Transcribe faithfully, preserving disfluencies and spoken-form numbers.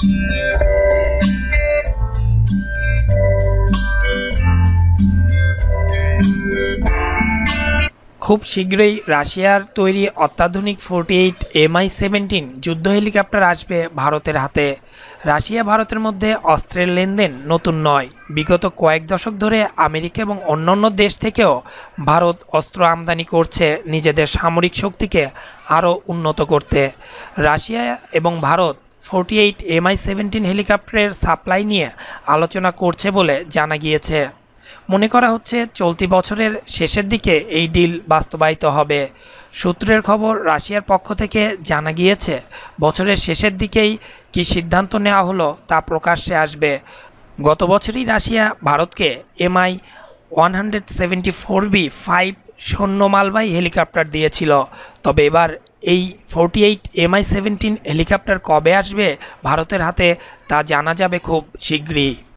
খুব শীঘ্রই রাশিয়ার তৈরি অত্যাধুনিক forty eight M I seventeen যুদ্ধ হেলিকপ্টার আসবে ভারতের হাতে। রাশিয়া ভারতের মধ্যে অস্ত্রের লেনদেন নতুন নয়। বিগত কয়েক দশক ধরে আমেরিকা এবং অন্যান্য দেশ থেকেও ভারত অস্ত্র আমদানি করছে নিজেদের সামরিক শক্তিকে আরও উন্নত করতে। রাশিয়া এবং Bharat forty eight M I seventeen হেলিকপ্টারের সাপ্লাই নিয়ে আলোচনা করছে বলে জানা গিয়েছে। মনে করা হচ্ছে চলতি বছরের শেষের দিকে এই ডিল বাস্তবায়িত হবে। সূত্রের খবর, রাশিয়ার পক্ষ থেকে জানা গিয়েছে বছরের শেষের দিকেই কী সিদ্ধান্ত নেওয়া হলো তা প্রকাশ্যে আসবে। গত বছরই রাশিয়া ভারতকে MI one hundred seventy four B five সৈন্য মালবাহী হেলিকপ্টার দিয়েছিল। তবে এবার এই forty eight M I seventeen helicopter কবে আসবে ভারতের হাতে তা জানা যাবে খুব শীঘ্রই।